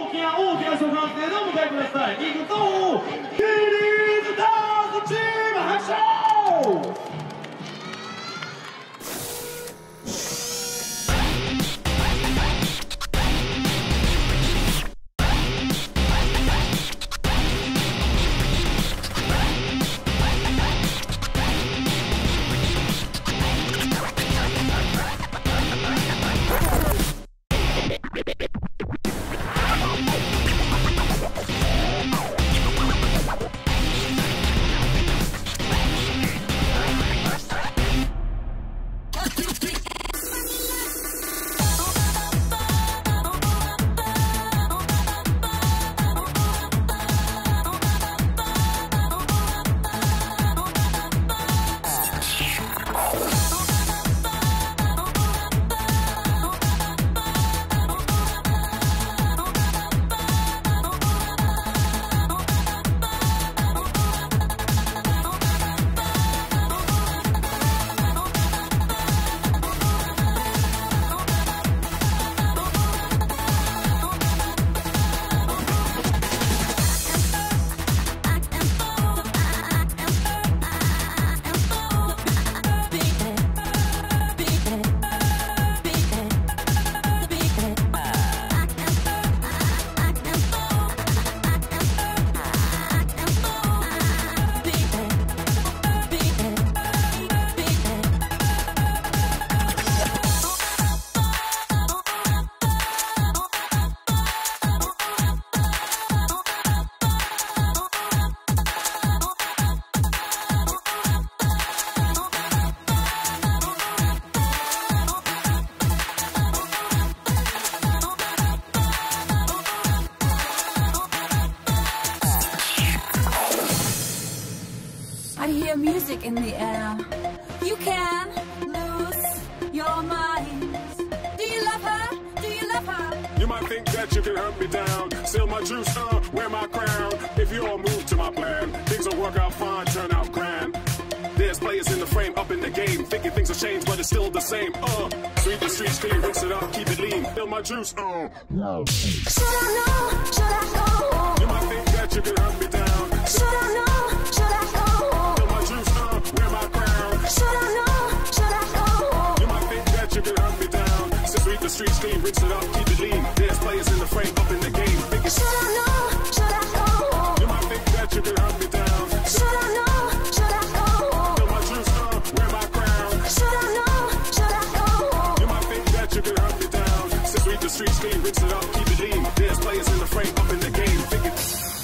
大きな相関性でお迎えください。いくぞ、ヒーリーズダンスチーム拍手。 I hear music in the air. You can lose your mind. Do you love her? Do you love her? You might think that you can hunt me down, steal my juice, wear my crown. If you all move to my plan, things will work out fine, turn out grand. There's players in the frame, up in the game, thinking things have changed, but it's still the same. Sweep the streets clean, rinse it up, keep it lean, fill my juice. No. Should I know? Should I know? You might think that you can hunt me down. Should I know? Should I know? Fill my juice, wear my crown. Should I know? Should I know? You might think that you can hunt me down. Sweep the streets clean, rinse it up, keep it lean. There's players in the frame, up in the game, thinking. Should I know? Should I know? You might think that you can hunt me down. Should I know? Should I know? Fill my juice, wear my crown. Should I know? Should I know? You might think that you can hunt me down. Sweep the streets clean, rinse it up, keep it lean. There's players in the frame, up in the game, thinking.